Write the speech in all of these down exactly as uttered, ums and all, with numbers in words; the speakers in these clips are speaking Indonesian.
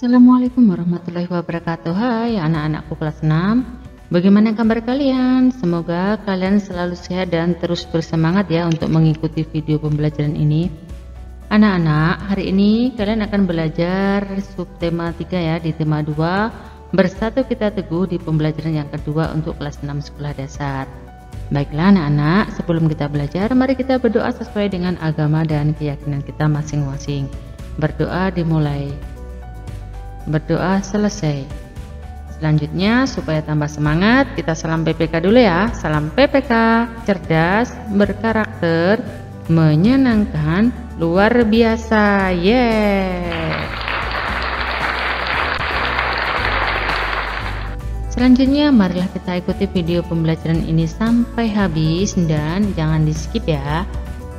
Assalamualaikum warahmatullahi wabarakatuh. Hai anak-anakku kelas enam. Bagaimana kabar kalian? Semoga kalian selalu sehat dan terus bersemangat ya untuk mengikuti video pembelajaran ini. Anak-anak, hari ini kalian akan belajar subtema tiga ya di tema dua, bersatu kita teguh di pembelajaran yang kedua untuk kelas enam sekolah dasar. Baiklah anak-anak, sebelum kita belajar, mari kita berdoa sesuai dengan agama dan keyakinan kita masing-masing. Berdoa dimulai. Berdoa selesai. Selanjutnya supaya tambah semangat, kita salam P P K dulu ya. Salam P P K, cerdas, berkarakter, menyenangkan, luar biasa. Yeah. Selanjutnya marilah kita ikuti video pembelajaran ini sampai habis dan jangan di skip ya.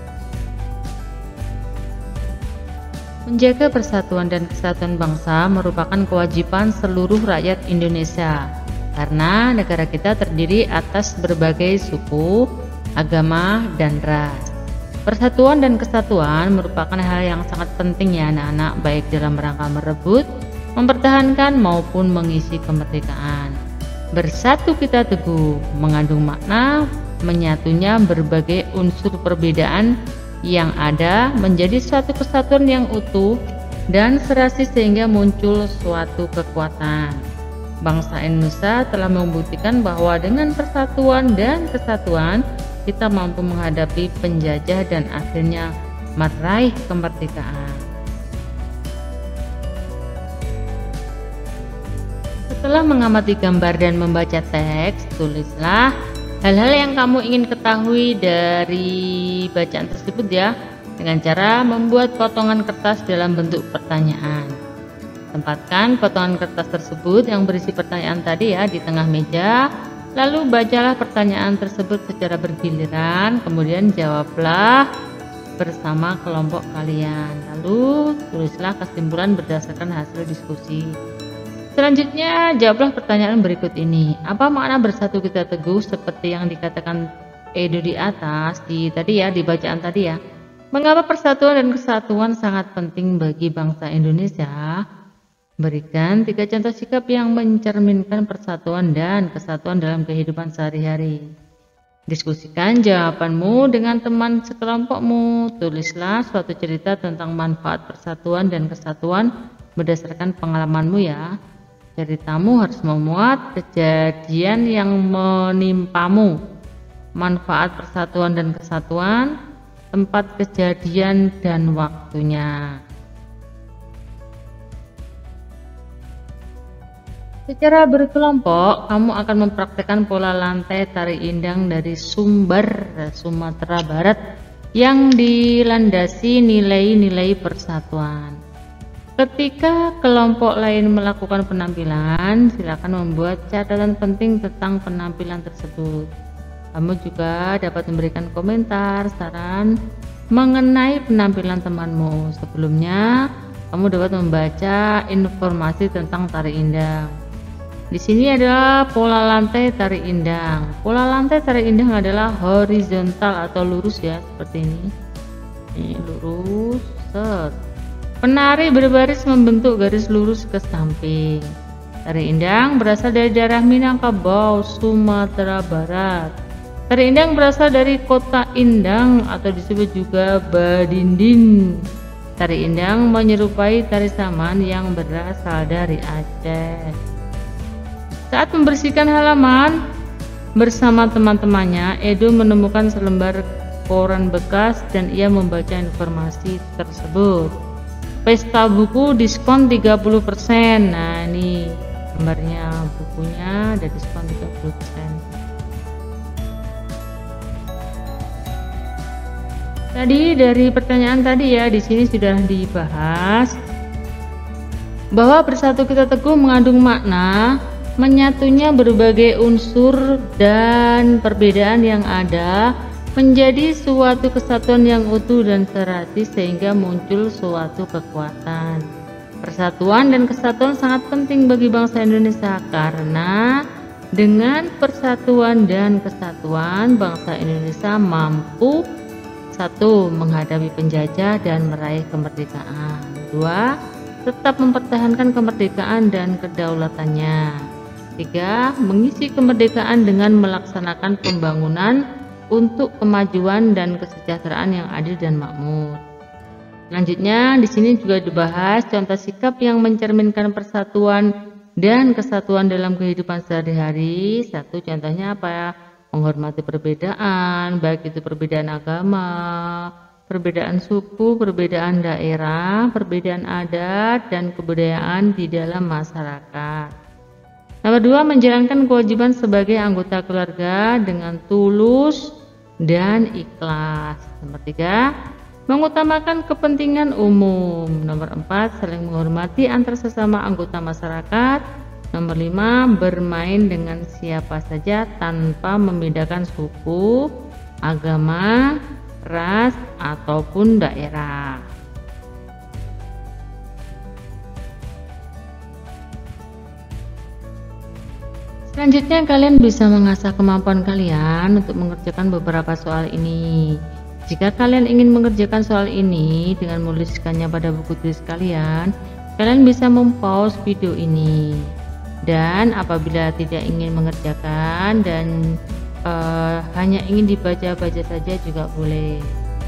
Menjaga persatuan dan kesatuan bangsa merupakan kewajiban seluruh rakyat Indonesia karena negara kita terdiri atas berbagai suku, agama, dan ras. Persatuan dan kesatuan merupakan hal yang sangat penting ya anak-anak, baik dalam rangka merebut, mempertahankan maupun mengisi kemerdekaan. Bersatu kita teguh mengandung makna menyatunya berbagai unsur perbedaan yang ada menjadi suatu kesatuan yang utuh dan serasi sehingga muncul suatu kekuatan. Bangsa Indonesia telah membuktikan bahwa dengan persatuan dan kesatuan kita mampu menghadapi penjajah dan akhirnya meraih kemerdekaan. Setelah mengamati gambar dan membaca teks, tulislah hal-hal yang kamu ingin ketahui dari bacaan tersebut ya, dengan cara membuat potongan kertas dalam bentuk pertanyaan. Tempatkan potongan kertas tersebut yang berisi pertanyaan tadi ya di tengah meja, lalu bacalah pertanyaan tersebut secara bergiliran, kemudian jawablah bersama kelompok kalian. Lalu tulislah kesimpulan berdasarkan hasil diskusi. Selanjutnya, jawablah pertanyaan berikut ini. Apa makna bersatu kita teguh seperti yang dikatakan Edo di atas, di tadi ya, di bacaan tadi ya. Mengapa persatuan dan kesatuan sangat penting bagi bangsa Indonesia? Berikan tiga contoh sikap yang mencerminkan persatuan dan kesatuan dalam kehidupan sehari-hari. Diskusikan jawabanmu dengan teman sekelompokmu. Tulislah suatu cerita tentang manfaat persatuan dan kesatuan berdasarkan pengalamanmu ya. Ceritamu harus memuat kejadian yang menimpamu, manfaat persatuan dan kesatuan, tempat kejadian dan waktunya. Secara berkelompok, kamu akan mempraktekkan pola lantai tari indang dari Sumber, Sumatera Barat yang dilandasi nilai-nilai persatuan. Ketika kelompok lain melakukan penampilan, silakan membuat catatan penting tentang penampilan tersebut. Kamu juga dapat memberikan komentar, saran mengenai penampilan temanmu. Sebelumnya, kamu dapat membaca informasi tentang tari indang. Di sini adalah pola lantai tari indang. Pola lantai tari indang adalah horizontal atau lurus ya, seperti ini. Ini lurus, set. Penari berbaris membentuk garis lurus ke samping. Tari indang berasal dari daerah Minangkabau, Sumatera Barat. Tari indang berasal dari kota Indang atau disebut juga Badinding. Tari indang menyerupai tari saman yang berasal dari Aceh. Saat membersihkan halaman bersama teman-temannya, Edo menemukan selembar koran bekas dan ia membaca informasi tersebut. Pesta buku diskon tiga puluh persen. Nah ini gambarnya bukunya ada diskon tiga puluh persen. Tadi dari pertanyaan tadi ya, di sini sudah dibahas bahwa bersatu kita teguh mengandung makna menyatunya berbagai unsur dan perbedaan yang ada menjadi suatu kesatuan yang utuh dan serasi sehingga muncul suatu kekuatan. Persatuan dan kesatuan sangat penting bagi bangsa Indonesia karena dengan persatuan dan kesatuan bangsa Indonesia mampu satu menghadapi penjajah dan meraih kemerdekaan. Dua, tetap mempertahankan kemerdekaan dan kedaulatannya. Tiga, mengisi kemerdekaan dengan melaksanakan pembangunan untuk kemajuan dan kesejahteraan yang adil dan makmur. Selanjutnya di sini juga dibahas contoh sikap yang mencerminkan persatuan dan kesatuan dalam kehidupan sehari-hari. Satu contohnya apa ya? Menghormati perbedaan, baik itu perbedaan agama, perbedaan suku, perbedaan daerah, perbedaan adat dan kebudayaan di dalam masyarakat. Nomor dua, menjalankan kewajiban sebagai anggota keluarga dengan tulus dan ikhlas. Nomor tiga, mengutamakan kepentingan umum. Nomor empat, saling menghormati antar sesama anggota masyarakat. Nomor lima, bermain dengan siapa saja tanpa membedakan suku, agama, ras, ataupun daerah. Selanjutnya kalian bisa mengasah kemampuan kalian untuk mengerjakan beberapa soal ini. Jika kalian ingin mengerjakan soal ini dengan menuliskannya pada buku tulis kalian, kalian bisa mempause video ini. Dan apabila tidak ingin mengerjakan dan uh, hanya ingin dibaca-baca saja juga boleh.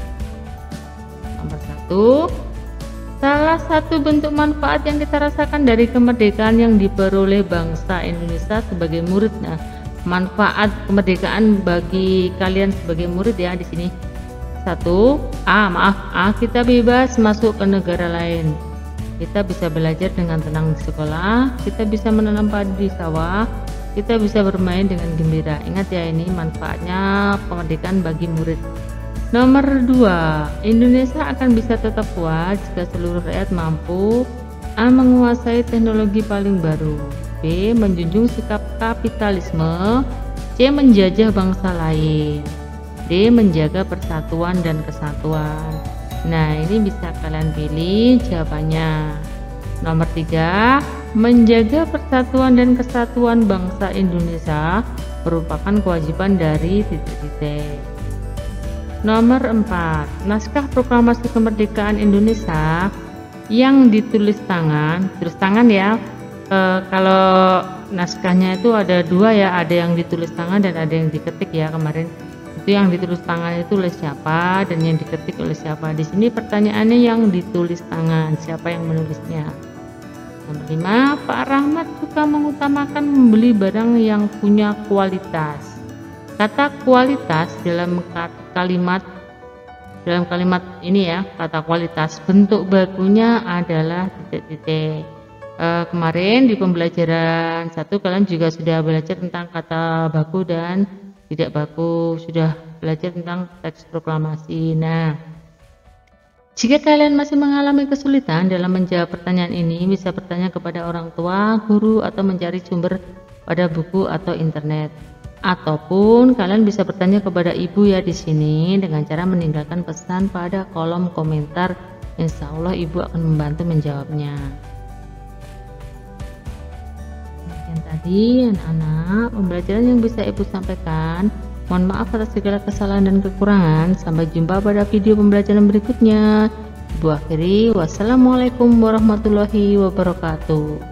Nomor satu, salah satu bentuk manfaat yang kita rasakan dari kemerdekaan yang diperoleh bangsa Indonesia sebagai murid. Nah, manfaat kemerdekaan bagi kalian sebagai murid ya di sini. Satu, A, maaf, A, kita bebas masuk ke negara lain. Kita bisa belajar dengan tenang di sekolah, kita bisa menanam padi di sawah, kita bisa bermain dengan gembira. Ingat ya, ini manfaatnya kemerdekaan bagi murid. Nomor dua, Indonesia akan bisa tetap kuat jika seluruh rakyat mampu A, menguasai teknologi paling baru, B, menjunjung sikap kapitalisme, C, menjajah bangsa lain, D, menjaga persatuan dan kesatuan. Nah, ini bisa kalian pilih jawabannya. Nomor tiga, menjaga persatuan dan kesatuan bangsa Indonesia merupakan kewajiban dari titik-titik. Nomor empat, naskah proklamasi kemerdekaan Indonesia yang ditulis tangan, tulis tangan ya. E, kalau naskahnya itu ada dua ya, ada yang ditulis tangan dan ada yang diketik ya kemarin. Itu yang ditulis tangan itu oleh siapa dan yang diketik oleh siapa. Di sini pertanyaannya yang ditulis tangan, siapa yang menulisnya. Nomor lima, Pak Rahmat suka mengutamakan membeli barang yang punya kualitas. Kata kualitas dalam kalimat dalam kalimat ini ya, kata kualitas, bentuk bakunya adalah titik-titik. E, kemarin di pembelajaran satu kalian juga sudah belajar tentang kata baku dan tidak baku, sudah belajar tentang teks proklamasi. Nah, jika kalian masih mengalami kesulitan dalam menjawab pertanyaan ini, bisa bertanya kepada orang tua, guru, atau mencari sumber pada buku atau internet. Ataupun kalian bisa bertanya kepada ibu ya di sini dengan cara meninggalkan pesan pada kolom komentar. Insya Allah ibu akan membantu menjawabnya. Yang tadi anak-anak pembelajaran yang bisa ibu sampaikan. Mohon maaf atas segala kesalahan dan kekurangan. Sampai jumpa pada video pembelajaran berikutnya. Ibu akhiri, wassalamualaikum warahmatullahi wabarakatuh.